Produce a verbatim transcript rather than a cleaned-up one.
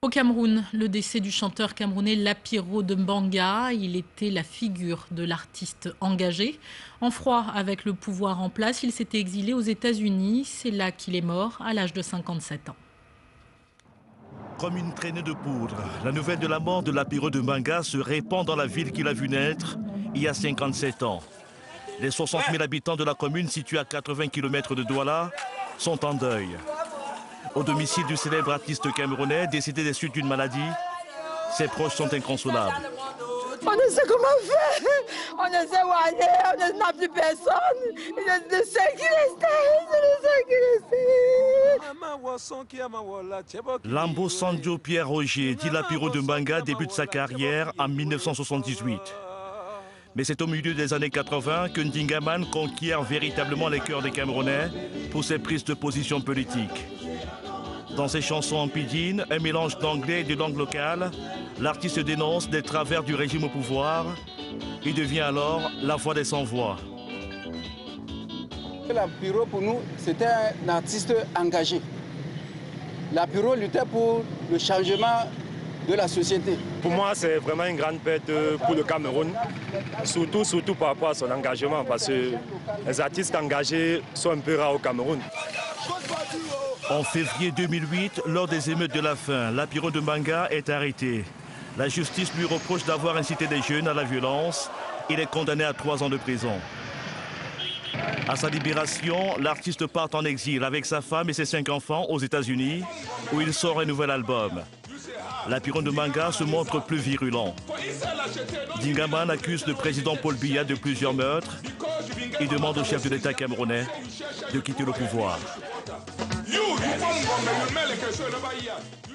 Au Cameroun, le décès du chanteur camerounais Lapiro de Mbanga, il était la figure de l'artiste engagé. En froid avec le pouvoir en place, il s'était exilé aux États-Unis. C'est là qu'il est mort à l'âge de cinquante-sept ans. Comme une traînée de poudre, la nouvelle de la mort de Lapiro de Mbanga se répand dans la ville qu'il a vu naître il y a cinquante-sept ans. Les soixante mille habitants de la commune située à quatre-vingts kilomètres de Douala sont en deuil. Au domicile du célèbre artiste camerounais décédé des suites d'une maladie, ses proches sont inconsolables. On ne sait comment faire, on ne sait où aller, on n'a plus personne. Je ne sais qui rester, Lambo Sandio Pierre Roger, dit Lapiro de Mbanga, débute sa carrière en mille neuf cent soixante-dix-huit. Mais c'est au milieu des années quatre-vingts que Ndingaman conquiert véritablement les cœurs des Camerounais pour ses prises de position politiques. Dans ses chansons en pidgin, un mélange d'anglais et de langue locale, l'artiste dénonce des travers du régime au pouvoir et devient alors la voix des sans-voix. Lapiro, pour nous, c'était un artiste engagé. Lapiro luttait pour le changement de la société. Pour moi, c'est vraiment une grande perte pour le Cameroun, surtout, surtout par rapport à son engagement, parce que les artistes engagés sont un peu rares au Cameroun. En février deux mille huit, lors des émeutes de la faim, Lapiro de Mbanga est arrêté. La justice lui reproche d'avoir incité des jeunes à la violence. Il est condamné à trois ans de prison. À sa libération, l'artiste part en exil avec sa femme et ses cinq enfants aux États-Unis, où il sort un nouvel album. Lapiro de Mbanga se montre plus virulent. Ndingaman accuse le président Paul Biya de plusieurs meurtres et demande au chef de l'État camerounais de quitter le pouvoir. You, you